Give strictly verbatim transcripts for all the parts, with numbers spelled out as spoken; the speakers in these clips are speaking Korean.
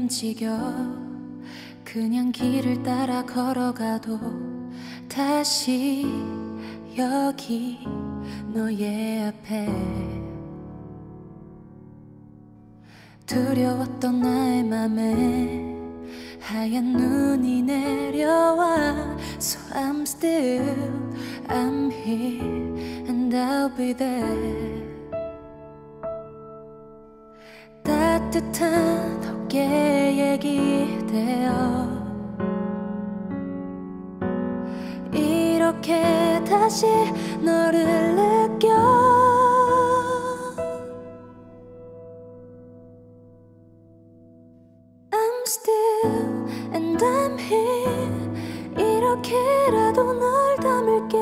움직여. 그냥 길을 따라 걸어가도 다시 여기 너의 앞에. 두려웠던 나의 맘에 하얀 눈이 내려와. So I'm still, I'm here and I'll be there. 따뜻한 어깨에 기대어 이렇게 다시 너를 느껴. I'm still and I'm here. 이렇게라도 널 담을게.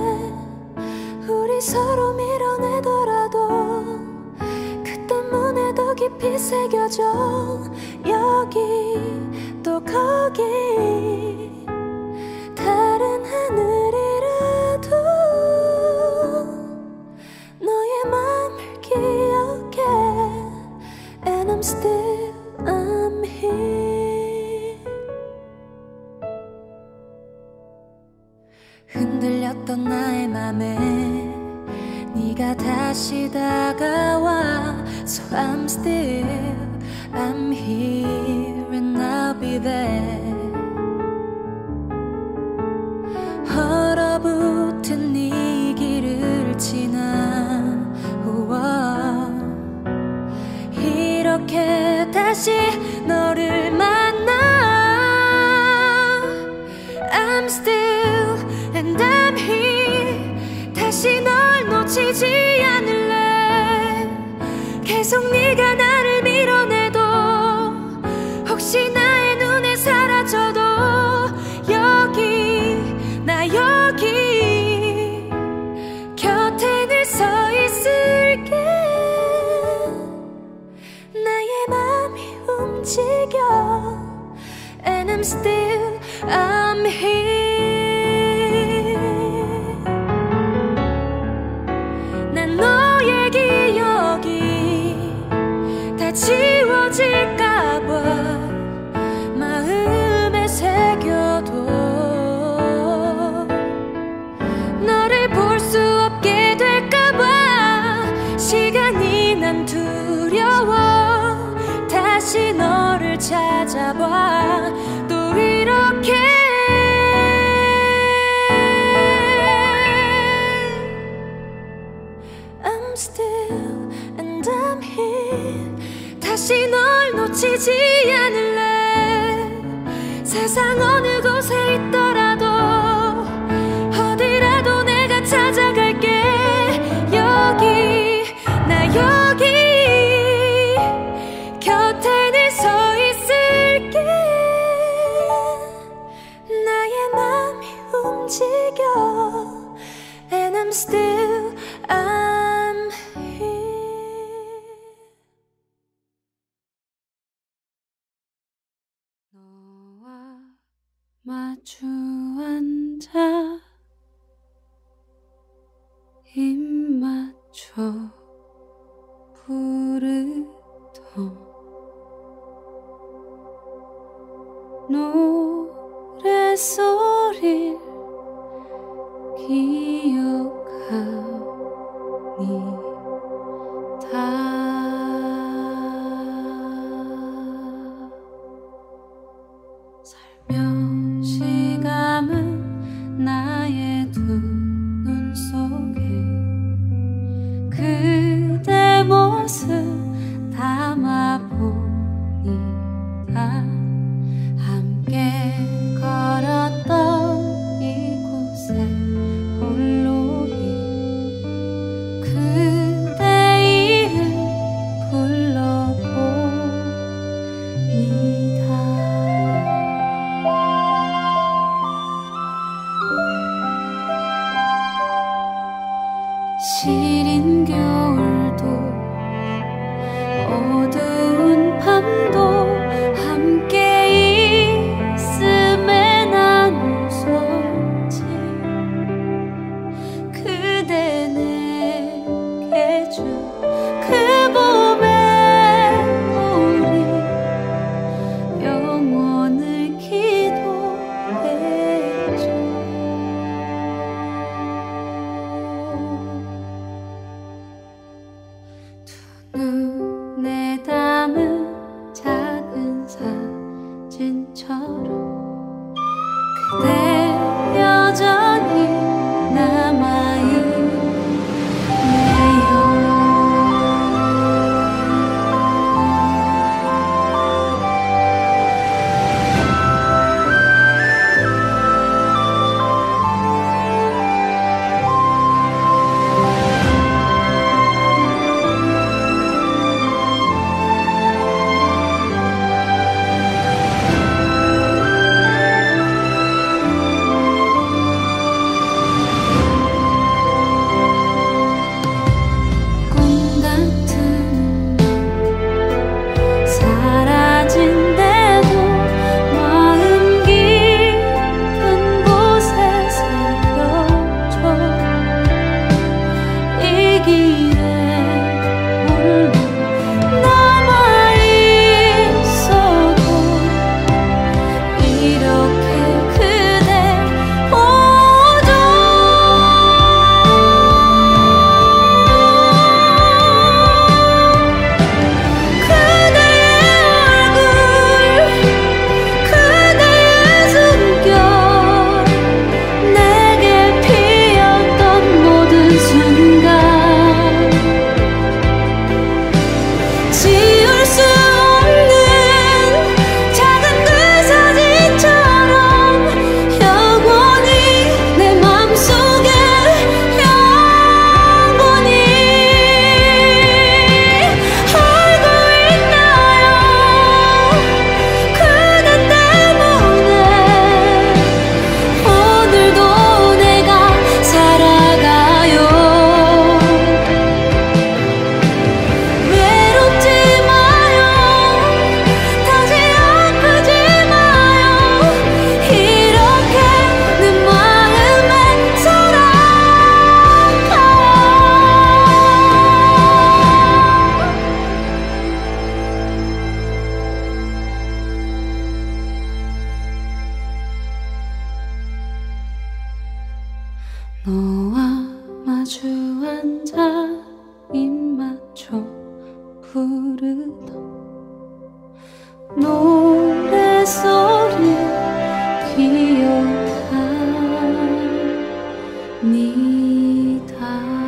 우리 서로 밀어내더라도 그 때문에 더 깊이 새겨져. 여기 또 거기 다른 하늘이라도 너의 맘을 기억해. And I'm still, I'm here. 흔들렸던 나의 맘에 네가 다시 다가와. So I'm still, I'm here and I'll be there. 얼어붙은 네 길을 지나 우와. 이렇게 다시 너를 만나. I'm still and I'm here. 다시 널 놓치지 않을래. 계속 네가 나를 밀어내도 혹시 나의 눈에 사라져도 여기 나 여기 곁에 늘 서 있을게. 나의 맘이 움직여. And I'm still, I'm here. 난 너의 기억이 다 지워질까봐 마음에 새겨도 너를 볼 수 없게 될까봐 시간이 난 두려워. 다시 너를 찾아봐 또 이렇게. I'm still and I'm here. 다시 널 놓치지 않을래. 세상 어느 곳에 있더라도 어디라도 내가 찾아갈게. 여기 나 여기 곁에 늘 서 있을게. 나의 맘이 움직여. And I'm still, I'm here. 너와 마주 앉아 입 맞춰 부르던 노래소리를 기억하니 다 살며시 감은 나의 두 눈 속에 그대 모습 담아보니다. 함께 걸었던 이곳에 홀로이 그대 이름 불러봅니다. 시린 겨울도 어두운 노래소리 기억합니다.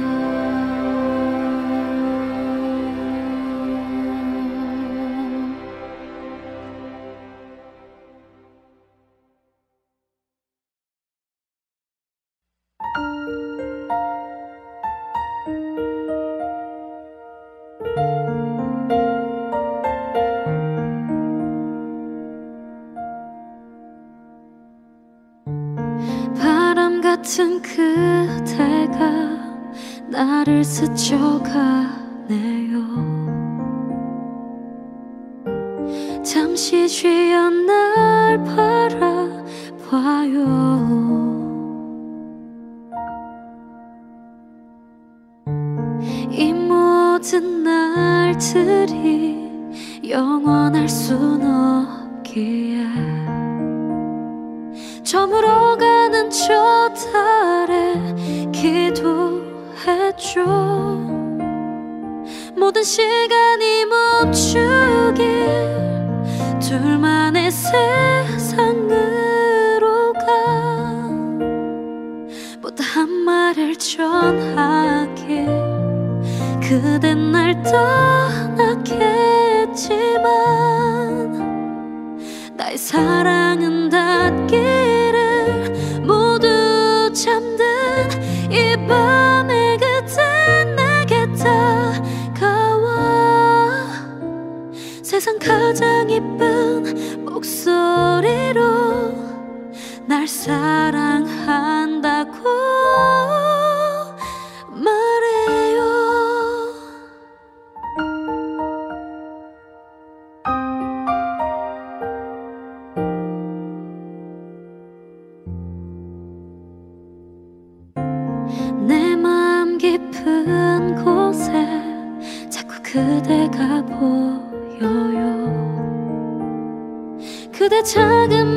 바람 같은 그대가 나를 스쳐가네요. 잠시 쉬어 날 바라봐요. 이 모든 날들이 영원할 순 없기에 저물어가는 저 달에 기도해줘. 모든 시간이 멈추길 둘만의 세상으로 가. 보다 한 말을 전하길 그댄 날 떠나겠지만 나의 사랑은 닿기를. 모두 잠든 이 밤에 그댄 내게 다가와 세상 가장 이쁜 목소리로 날 사랑한다고 말해요. 내 마음 깊은 곳에 자꾸 그대가 보여요. 그대 작은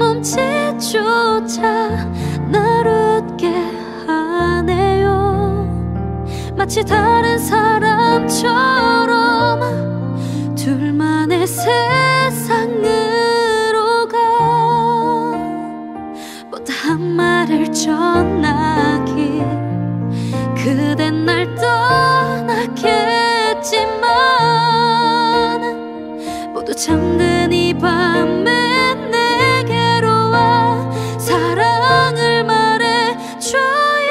몸짓조차 날 웃게 하네요. 마치 다른 사람처럼 둘만의 세상으로 가. 보다 한 말을 전하길 그댄 날 떠나겠지만 모두 잠든 이 밤에 내게로 와 사랑을 말해줘요.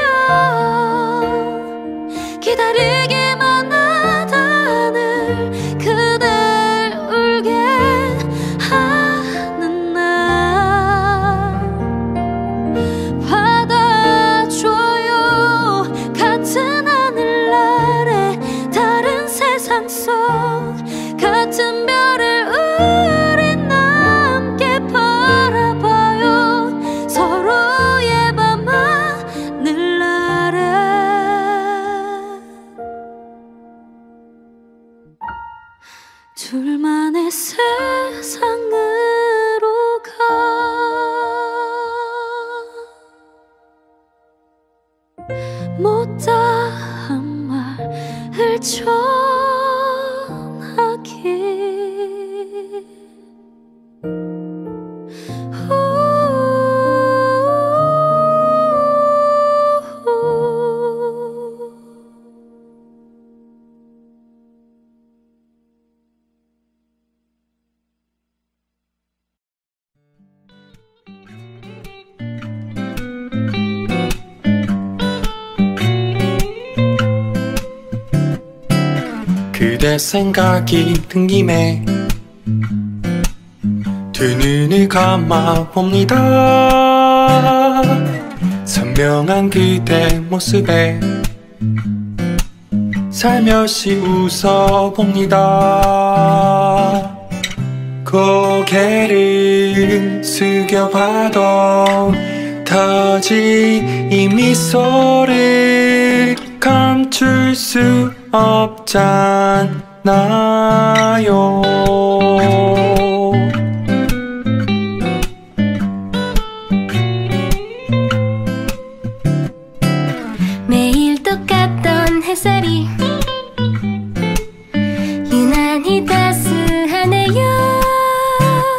기다리기만 하다 늘 그댈 울게 하는 날 받아줘요. 같은 하늘 아래 다른 세상 속 같은 별을 우리 함께 바라봐요. 서로의 밤하늘 아래 둘만의 세상으로 가. 못다한 말을 전하길 그대 생각이 든 김에 두 눈을 감아봅니다. 선명한 그대 모습에 살며시 웃어봅니다. 고개를 숙여봐도 터진 이 미소를 감출 수 없잖아요. 매일 똑같던 햇살이 유난히 따스하네요.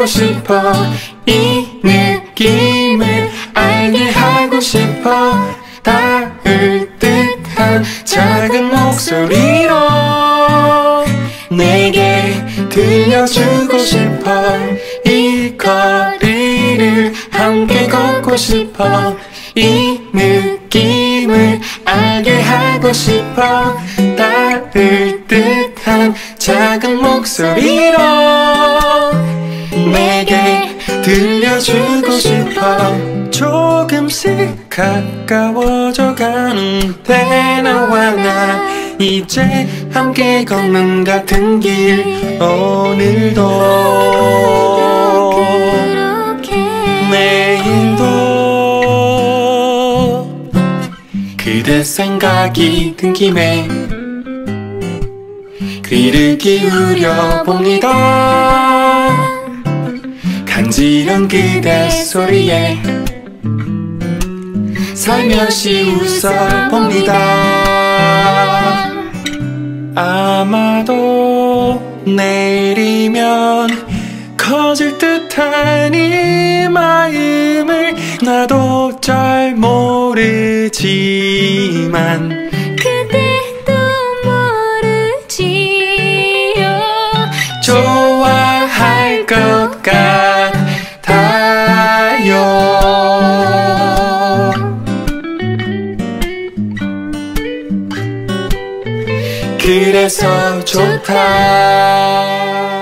하고 싶어. 이 느낌을 알게 하고 싶어. 닿을 듯한 작은 목소리로 내게 들려주고 싶어. 이 거리를 함께 걷고 싶어. 이 느낌을 알게 하고 싶어. 닿을 듯한 작은 목소리로 내게 들려주고 싶어. 조금씩 가까워져 가는데 너와 나 이제 함께 걷는 같은 길. 오늘도 내일도 그대 생각이 든 김에 귀를 기울여 봅니다. 간지런 그대 소리에 살며시 웃어 봅니다. 아마도 내일이면 커질 듯한 이 마음을 나도 잘 모르지만 그대도 모르지요. 좋아할 것 같아요. 그래서 좋다.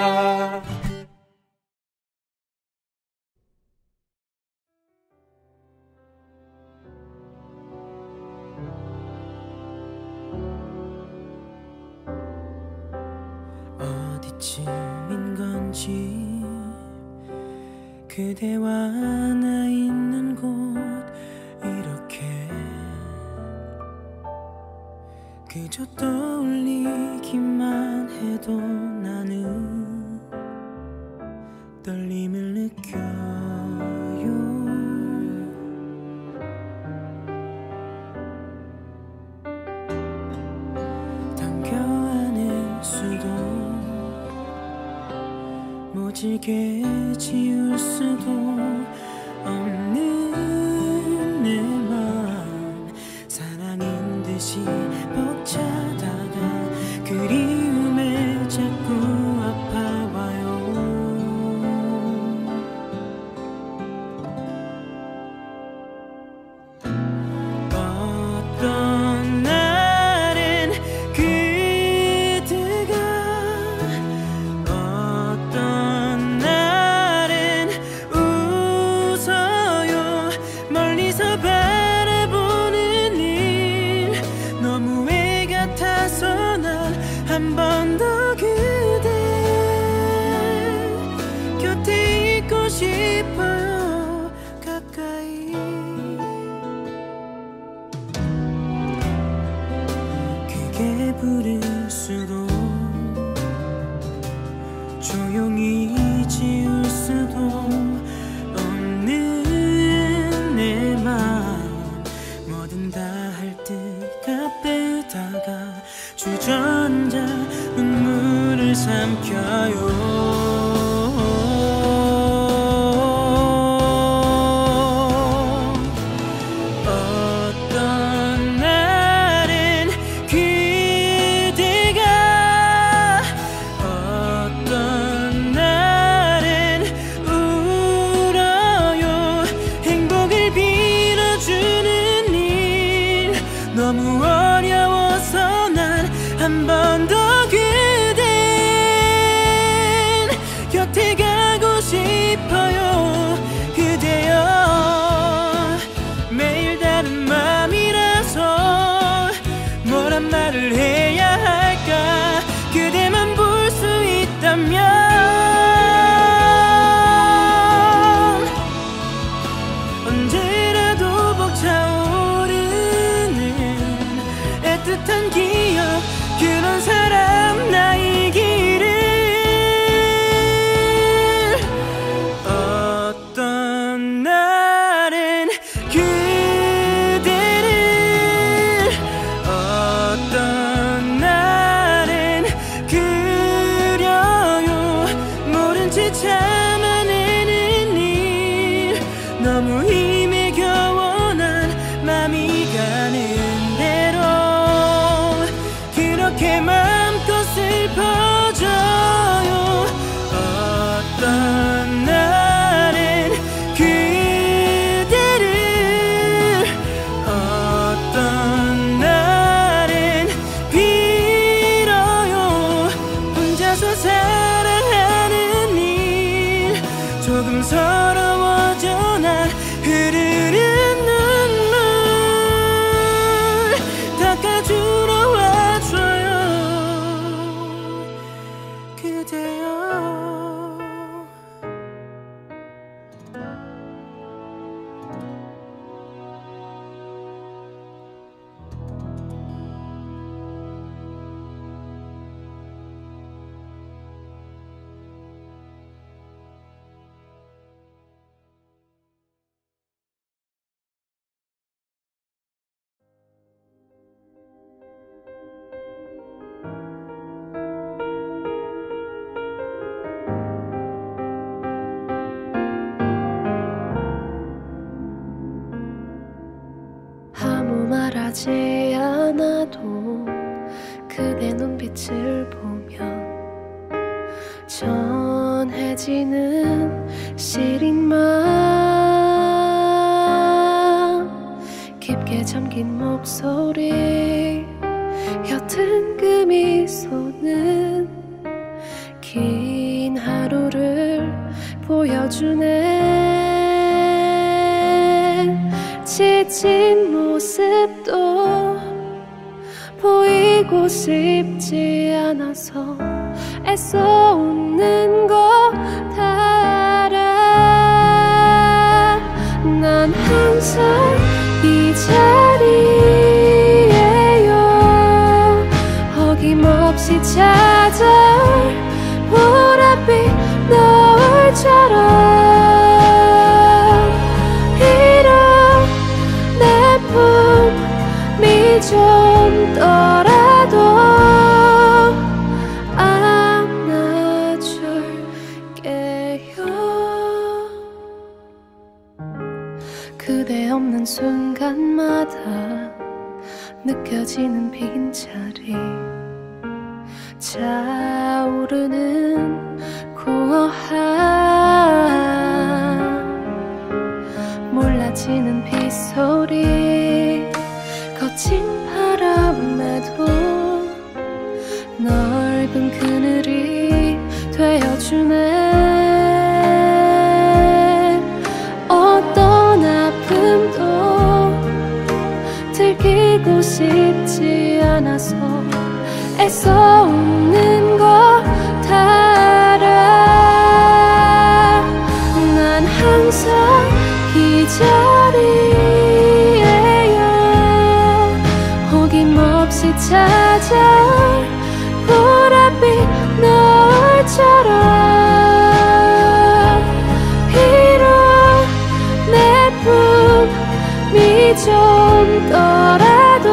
어디쯤인 건지 그대와 나 있는 곳 이렇게 그저 떠올리기만 해도 나는 떨림을 느껴요. 당겨 안을 수도 모질게 지울 수도 없는 내 맘 사랑인 듯이 벅차다가 그리움에 자꾸 아파와요. 어떤 날엔 그대가 어떤 날엔 웃어요. 멀리서 바라보는 일 너무 애 같아서 난 한 번 더 그대 곁에 있고 싶어요. 가까이 크게 부를수록 조용히 지울 수도 없는 내 맘 뭐든 다 할 듯 가쁘다가 주저앉아 눈물을 삼켜요. 어떤 날엔 그대가 어떤 날엔 울어요. 행복을 빌어주는 일 너무 어려워서 난 한 번 더 그댄 곁에 가고 싶어요. 그대여 매일 다른 맘이라서 뭐란 말을 해야 할까. 그대만 볼 수 있다면 언제라도 벅차오르는 말하지 않아도 그대 눈빛을 보면 전해지는 시린 맘 깊게 잠긴 목소리 옅은 그 미소는 긴 하루를 보여주네 지친 모습도 보이고 싶지 않아서 애써 웃는 거 다 알아 난 항상 이 자리에요 어김없이 찾아올 보랏빛 노을처럼 이런 내 품이 좀 떠라도 안아줄게요 그대 없는 순간마다 느껴지는 빈자리 차오르는 공허함 몰라지는 빗소리 거친 바람에도 넓은 그늘이 되어주네 어떤 아픔도 들키고 싶지 않아서 애써 웃는 거 다 알아 난 항상 이 자리에요 어김없이 찾아올 보랏빛 노을처럼 비록 내 품이 좀 떠라도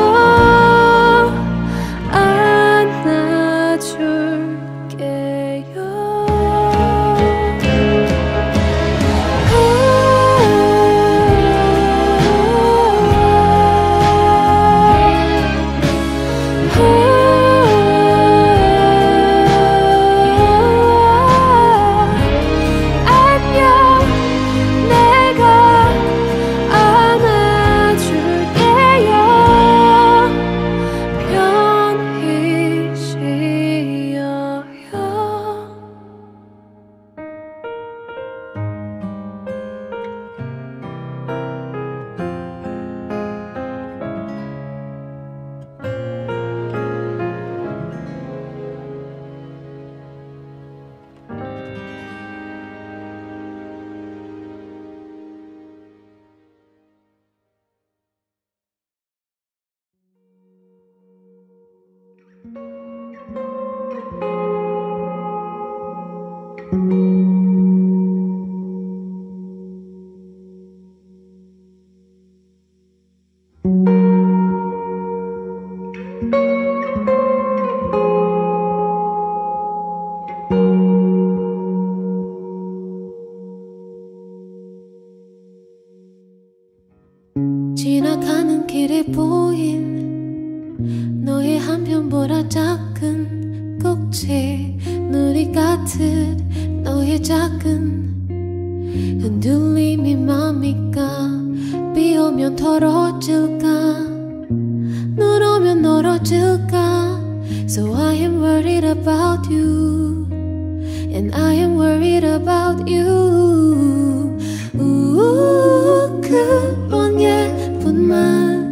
지나가는 길에 보인 너의 한편보다 작은 꼭지 누리 같은 너의 작은 흔들림이 맘일까 비 오면 더러질까 눈 오면 멀어질까 So I am worried about you And I am worried about you 우, 그런 예쁜 말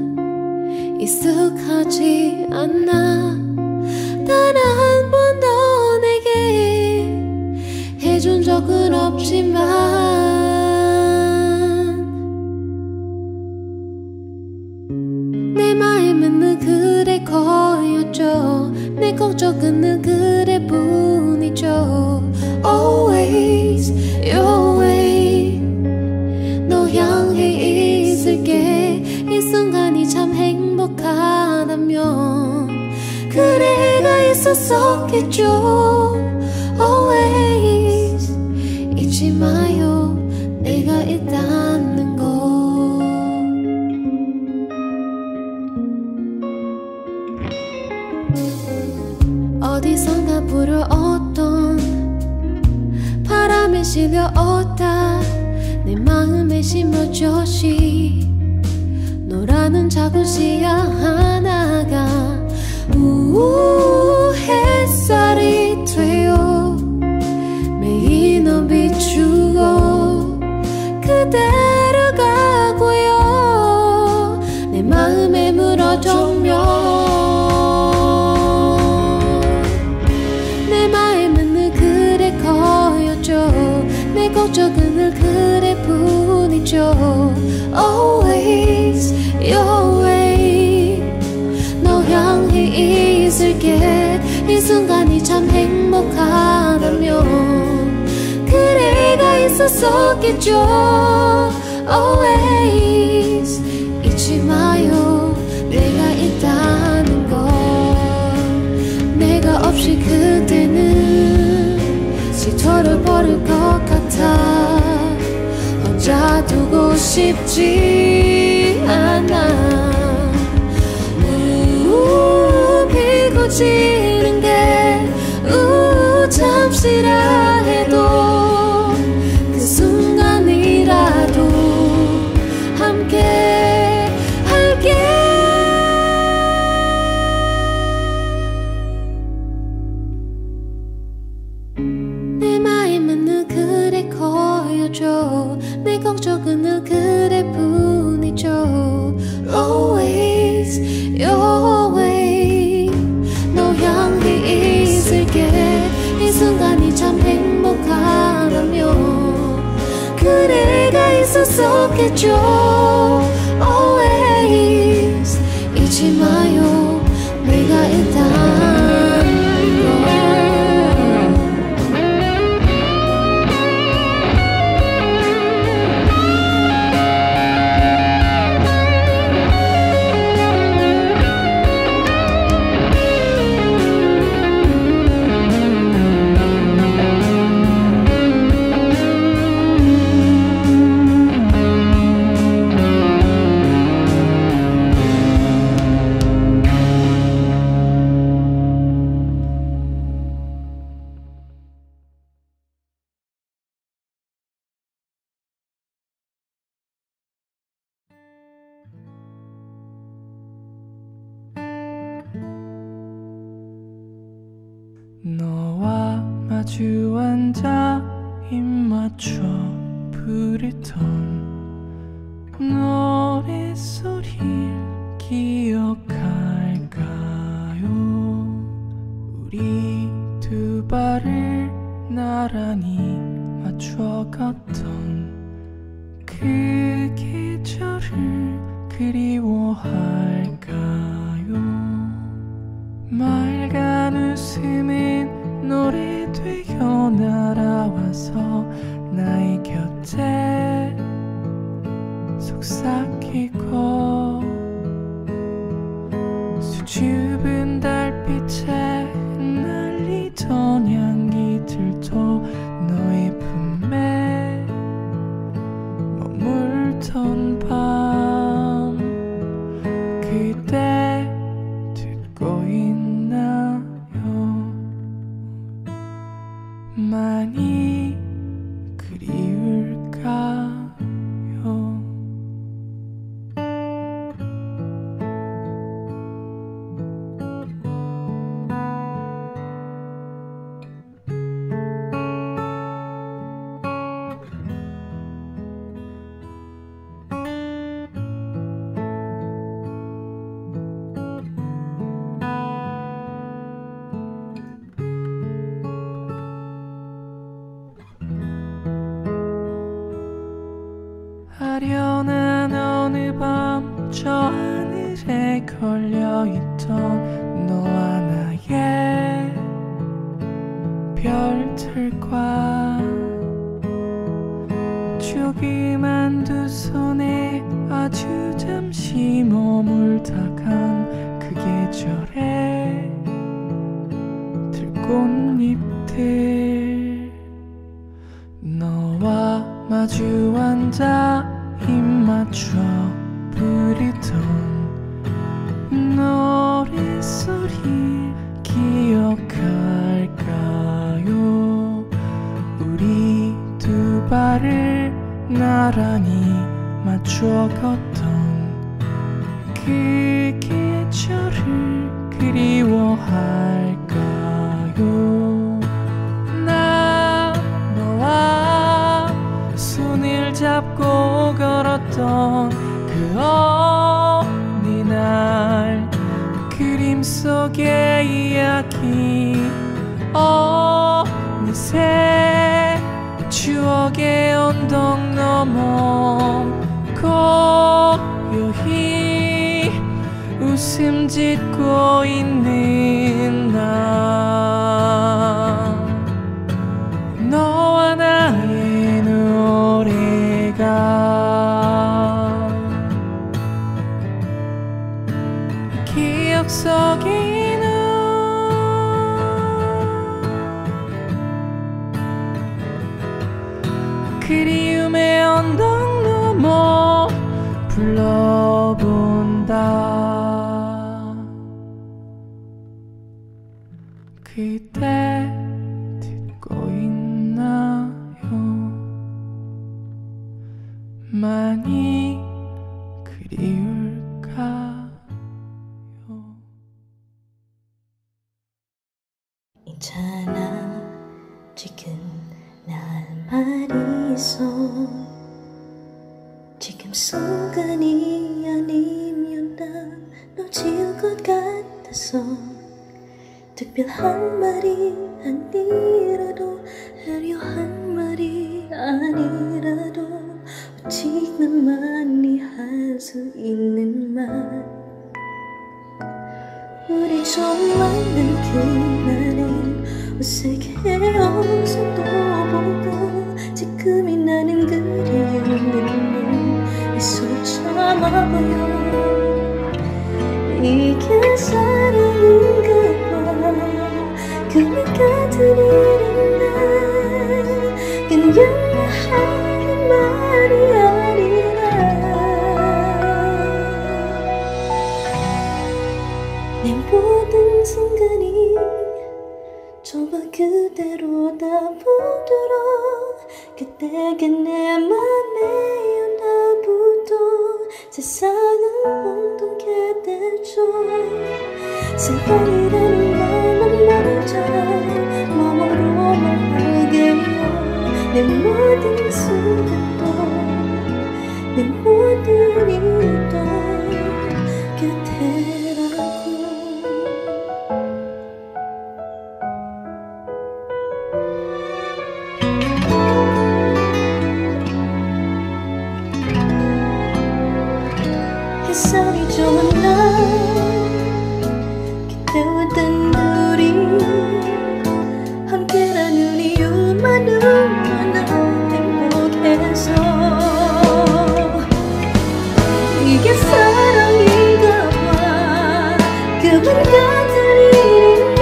익숙하지 않아 단 한 번도 내게 해준 적은 없지만 내 마음은 늘 그대 거였죠 내 걱정은 늘 그대뿐이죠 Always your way 너 향해 있을게 이 순간이 참 행복하다면 그대가 있었었겠죠 Always 잊지 마요 내가 있다는 거 어디선가 불어오던 바람에 실려오다 내 마음에 심어줘시 너라는 작은 씨앗 하나가 우우 햇살이 되어 매일 넌 비추고 그대로 가고요 내 마음에 물어주며 내 마음은 늘 그래 거였죠 내 걱정은 늘 그래 뿐이죠 Always your way 너 향해 있을게 이 순간이 참 행복하다면 그래가 있었었겠죠 Always 잊지 마요 내가 있다는 걸 내가 없이 그대는 시터를 버릴 것 같아 혼자 두고 싶지 않아 우우 피고 지는 게 우우 잠시라 해도 그 순간이라도 함께 할게 내 마음은 늘 그래 거여줘 내 걱정은 늘 그래 뿐이죠 Always your way 너 향해 있을게 이 순간이 참 행복하다면 그래가 있었었겠죠 Always 잊지 마요 내가 있다는 걸 너와 마주 앉아 입 맞춰 부르던 노랫소리를 기억할까요 우리 두 발을 나란히 맞춰 걷던 그 계절을 그리워할까요 맑은 웃음은 노래 되어 날아와서 나의 곁에 속삭이고 수줍은 달빛에 날리던 향기들도 너의 품에 머물던 밤 그대 듣고 있나요 많이 그리울까요 아련한 어느 밤 저 하늘에 걸려있던 너와 나의 별들과 조그만 두 손에 아주 잠시 머물다간 그 계절에 들꽃잎들 너와 마주 앉아 입 맞춰 부르던 노랫소리 기억하 나란히 맞추어 걷던 그 계절을 그리워할까요? 나 너와 손을 잡고 걸었던 그 어느 날 그림 속의 이야기 어느새 추억의 언덕 넘어 고요히 웃음 짓고 있는 나 너와 나의 노래가 기억 속에 는 그리움의 언덕 넘어 불러본다. 그대 듣고 있나요? 많이 그리울까요? 있잖아 지금 나 할 말이 있어. 지금 순간이 아니면 난 너 지울 것 같아서 특별한 말이 아니라도 화려한 말이 아니라도 오직 나만이 할 수 있는 말. 우리 처음 만난 그날엔 어색해요. 손도 보고 지금이 나는 그리운 눈물 애써 참아봐요. 이게 사랑인가 봐. 그만 같은 일은 난 그냥 하는 말이 아니라 내 모든 순간이 좁아 그대로 다 보도록 그때가 내 맘에 나부터 세상을 엉뚱게 되죠. 사랑이라는 말만 먼저 마음으로만 하게요. 내 모든 순간도 내 모든 일도 그대라고. 햇살이 좋은 날 그때와 단둘이 함께라는 이유만 너무나 행복해서 이게 사랑인가 봐. 그만 같은 일인데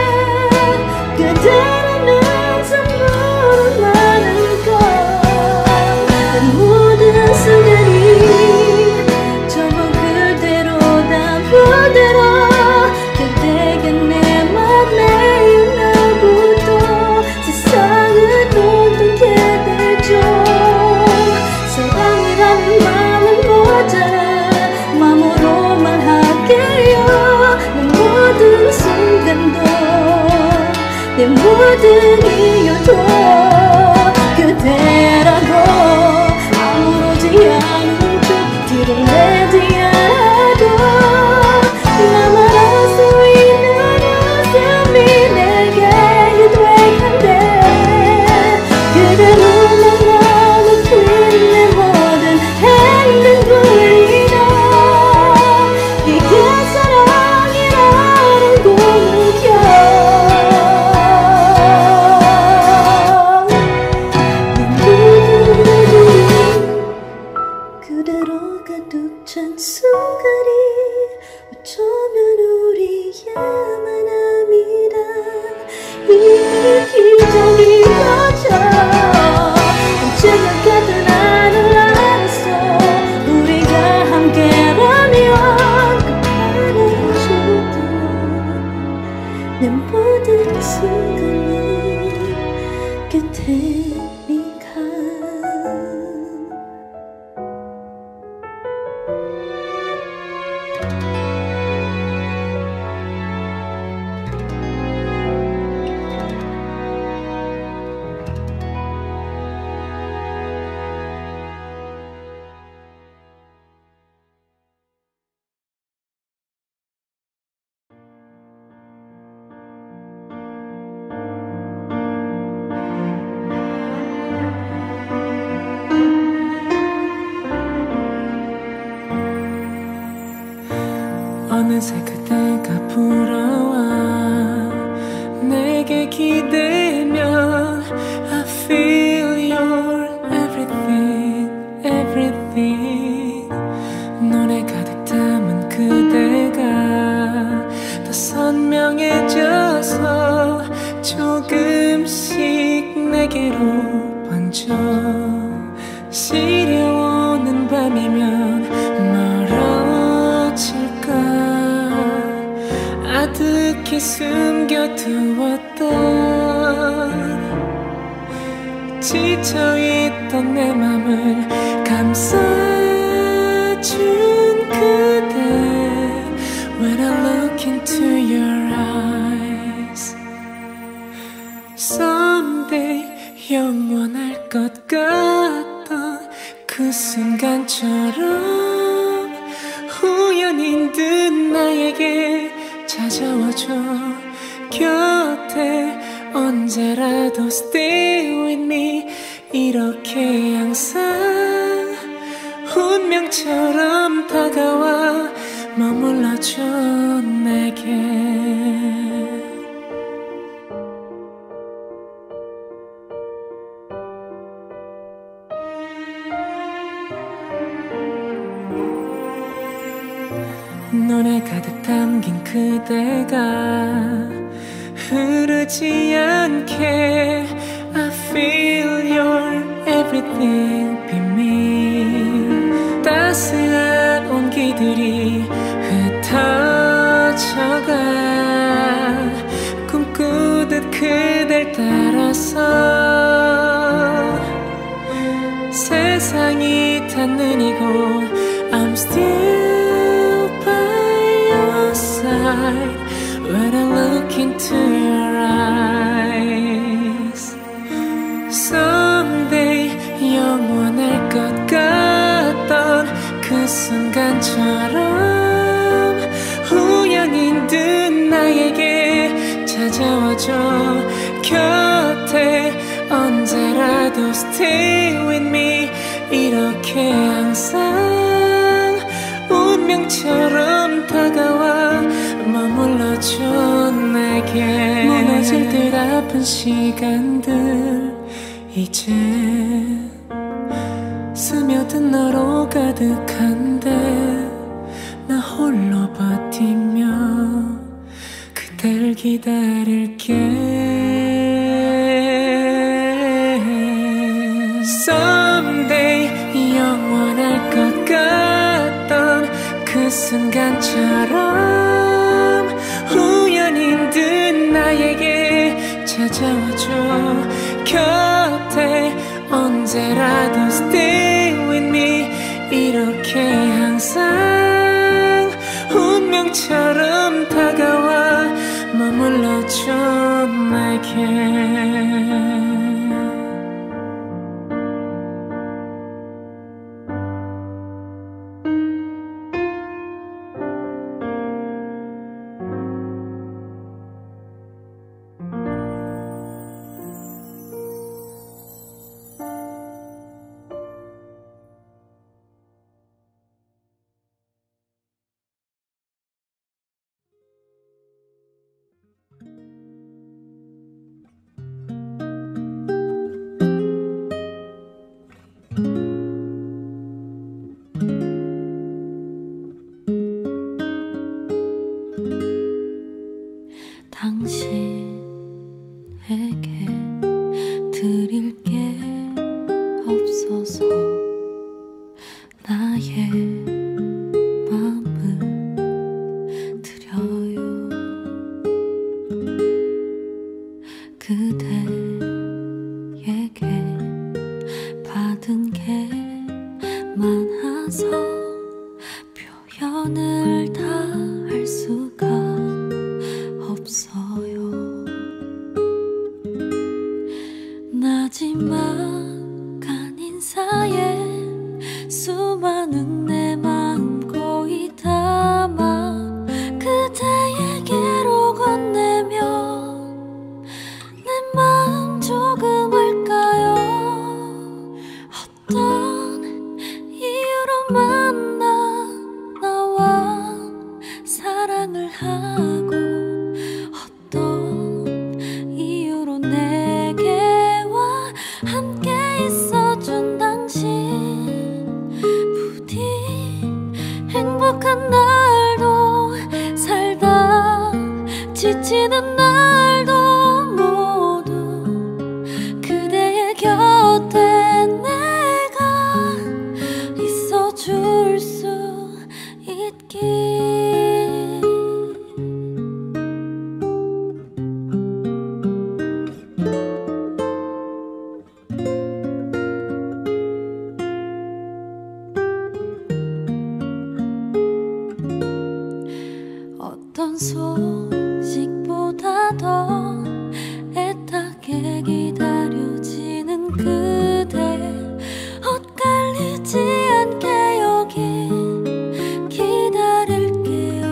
그대라는 선물을 많은 걸. 내 모든 순간이 그대가 내 맘에 나부터 세상을 엉뚱게 되죠. 사랑이라는 마음은 모자라 마음으로만 할게요. 내 모든 순간도 내 모든 이유도 그대라고. 아무렇지 않은 척 드러내지 않아도 나만 알 수 있는 웃음이 내게 유도한데 그대로 만나고 내 모든 행동들이다. 이게 사랑이라는 꿈을 껴. 어느새 그대가 불어와 내게 기대면 I feel your everything, everything. 눈에 가득 담은 그대가 더 선명해져서 조금씩 내게로 번져. 시려오는 밤이면 멀어질까. 아득히 숨겨두었던 지쳐있던 내 맘을 감싸준 그대. When I look into your eyes, someday 영원할 것 같던 그 순간처럼 우연인 듯 나에게 찾아와줘. 곁에 언제라도 stay with me. 이렇게 항상 운명처럼 다가와 머물러줘 내게. 눈에 가득 담긴 그대가 흐르지 않게 I feel your everything be me. 따스한 온기들이 흩어져가 꿈꾸듯 그댈 따라서 세상이 닿는 이곳 I'm still by your side. When I look into your eyes, someday 영원할 것 같던 그 순간처럼 우연인 듯 나에게 찾아와줘. 곁에 언제라도 stay with me. 이렇게 항상 운명처럼 다가와 머물러줘 내게. 무너질 듯 아픈 시간들 이제 스며든 너로 가득한데 나 홀로 버티며 그댈 기다릴게. Someday 영원할 것 같던 그 순간처럼 우연인 듯 나에게 찾아와줘. 곁에 언제라도 stay with me. 이렇게 항상 운명처럼 다가와 머물러줘 내게. 당신에게 드릴 게 없어서 나의 마음을 드려요. 그대에게 받은 게 많아서 표현을 다 할 수가 없어요. 하고 어떤 이유로 내게와 함께 있어준 당신 부디 행복한 날도 살다 지치는 날도 모두 그대의 곁에 내가 있어줄 수 있길. 어떤 소식보다 더 애타게 기다려지는 그대 엇갈리지 않게 여기 기다릴게요.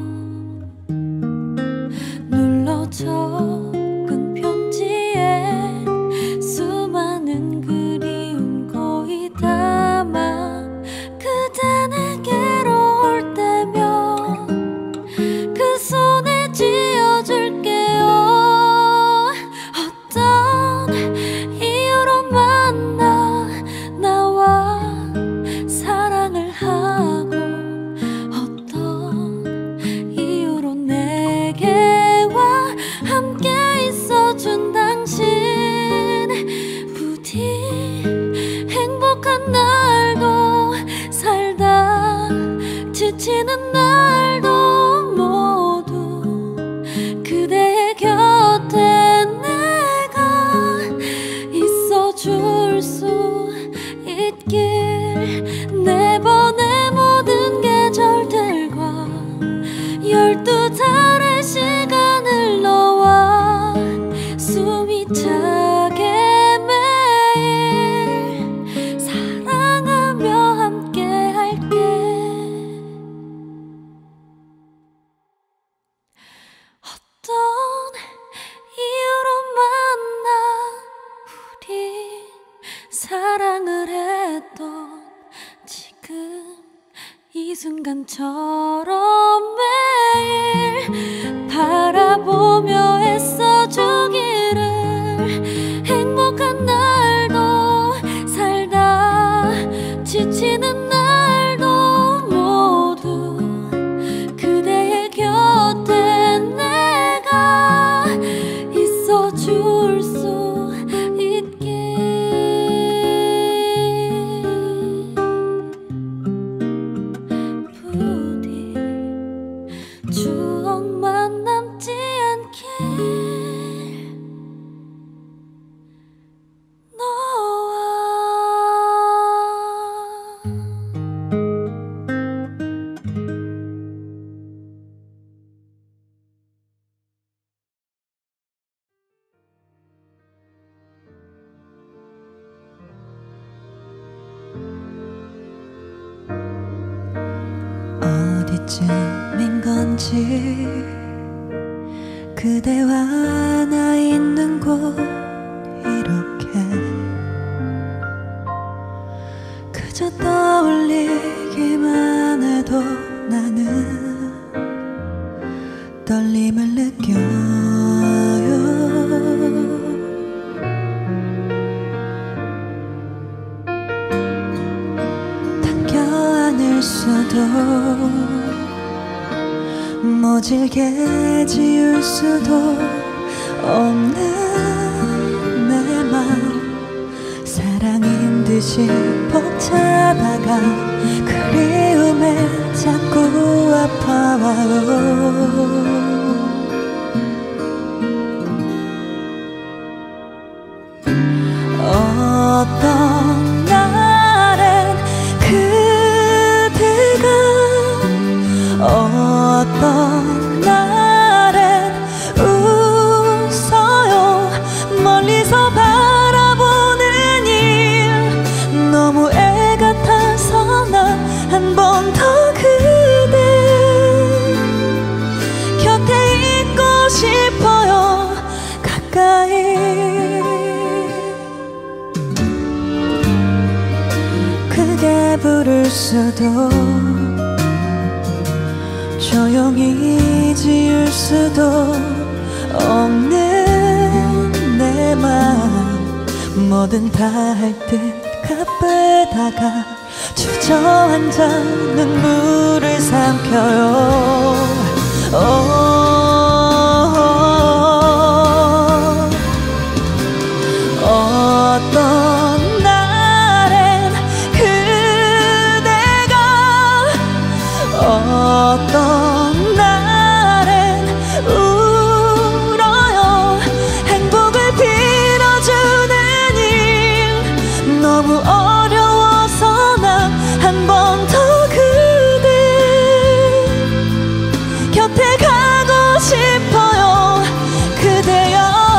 눌러 적은 편지에 수많은 그리움 거의 담아 그대 내게로 올 때면 그 손에 쥐어줄게요. 어떤 이유로 만나 나와 사랑을 하고 어떤 이유로 내게와 함께 있어준 당신 부디 행복한 날도 살다 지치는 날도 모두 그대의 곁에 내가 있어줄 수 있길. 네 번의 모든 계절들과 열두 달의 시간을 너와 숨이 차게 매일 사랑하며 함께 할게. 어떤 이유로 만나 우리 사랑을 했던 지금 이 순간처럼 매일 바라보며 애써주기를. 행복한 날도 살다 지치는 날도 모두 그대의 곁에 내가 있어줄 수 있길. 부디 추억만 남지 않길. 너와 어디쯤인 건지 그대와 나 있는 곳 이렇게 그저 떠올리기만 해도 나는 떨림을 느껴요. 당겨 안을 수도 모질게 지울 수도 없는 내 맘 사랑인 듯이 벅차다가 그리움에 자꾸 아파와요. 어떤 날엔 그대가 어떤 날엔 웃어요. 멀리서 바라보는 일 너무 애 같아서 나 한 번 더 그대 곁에 있고 싶어요. 가까이 크게 부를 수도 조용히 지울 수도 없는 내 맘 뭐든 다 할 듯 가쁘다가 주저앉아 눈물을 삼켜요. 오, 어떤 날엔 그대가 어떤 날엔 울어요. 행복을 빌어주는 일 너무 어려워서 난 한 번 더 그대 곁에 가고 싶어요. 그대여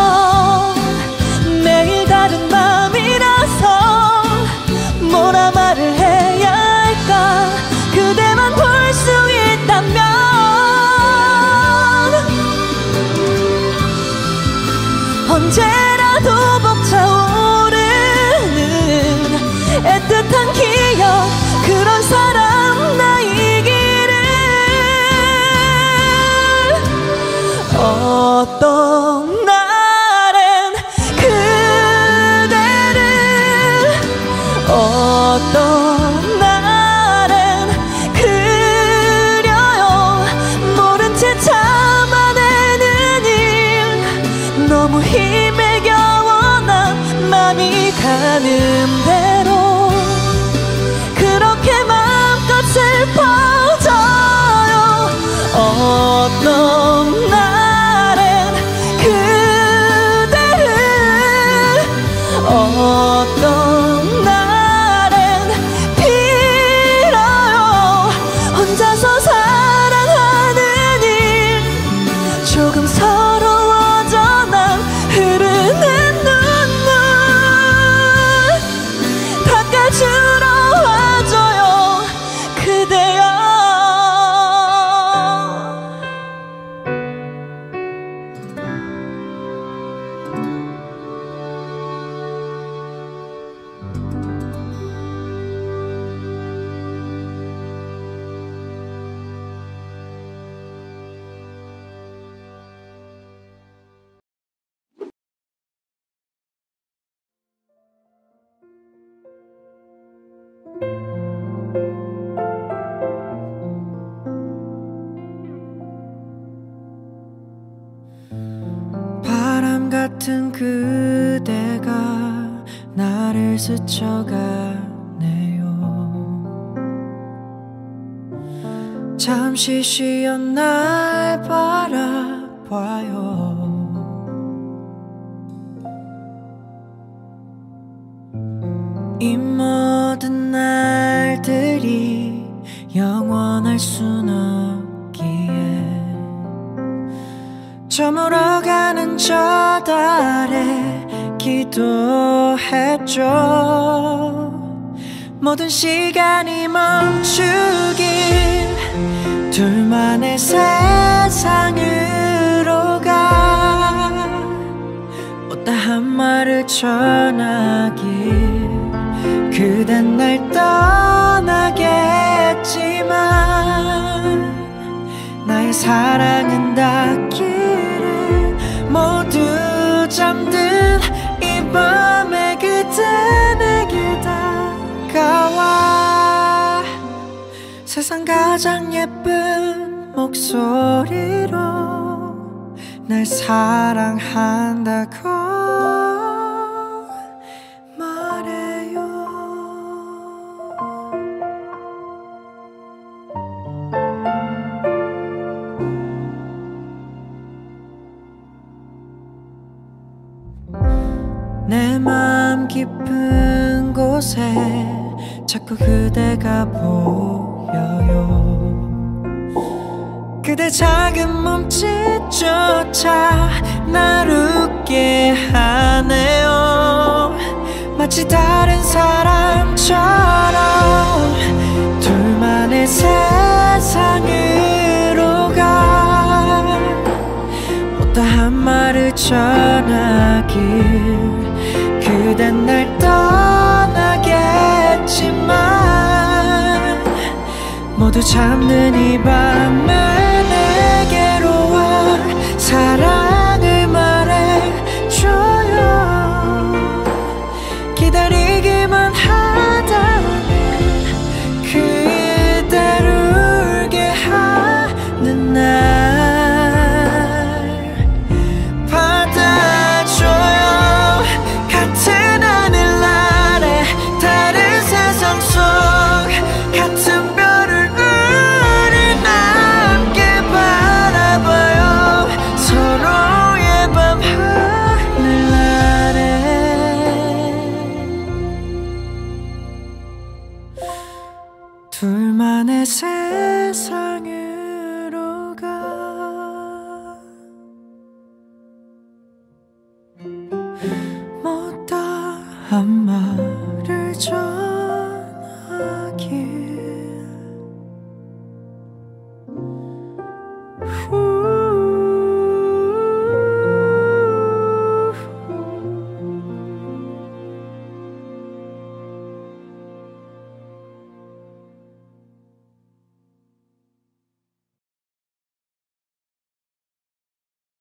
매일 다른 맘이라서 뭐라 말을 해야 할까. 그대만 볼 수 있다면 언제라도 벅차오르는 애틋한 기억 그런 사람 나이기를. 어떤 날엔 그대를 어떤 날엔 그려요. 모른 채 참아내는 일 너무 힘에 겨워 난 맘이 가는 대로 그렇게 마음껏 슬퍼져요. 어떤 날엔 그대를 어떤 날엔 빌어요. 혼자서 사랑하는 일 조금 서러워져 난 흐르는 눈물 닦아주러 와줘요. 그대여 바람 같은 그대가 나를 스쳐가네요. 잠시 쉬어 날 바라봐요. 이 모든 날들이 영원할 순 없기에 저물어가는 저 달에 기도했죠. 모든 시간이 멈추길 둘만의 세상으로 가 못다한 말을 전하길 그댄 날 떠나겠지만 나의 사랑은 닿기를 모두 잠든 이 밤에 그대 내게 다가와 세상 가장 예쁜 목소리로 날 사랑한다고 말해요. 내 맘 깊은 곳에 자꾸 그대가 보여요. 그대 작은 몸짓조차 날 웃게 하네요. 마치 다른 사람처럼 둘만의 세상으로 가 못다한 말을 전하길 그댄 날 떠나겠지만 모두 잠든 이 밤을